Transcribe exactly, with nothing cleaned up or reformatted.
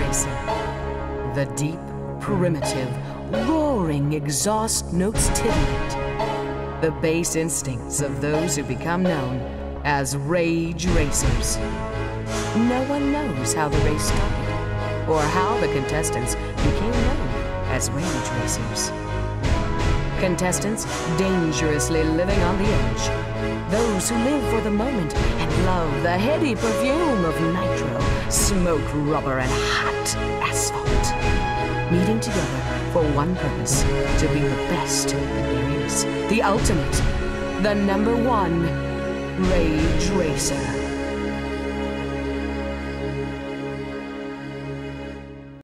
Racer. The deep, primitive, roaring exhaust notes titillate the base instincts of those who become known as Rage Racers. No one knows how the race started, or how the contestants became known as Rage Racers. Contestants dangerously living on the edge. Those who live for the moment and love the heady perfume of nitro, smoked rubber, and hot asphalt. Meeting together for one purpose, to be the best that there is. The ultimate, the number one Rage Racer.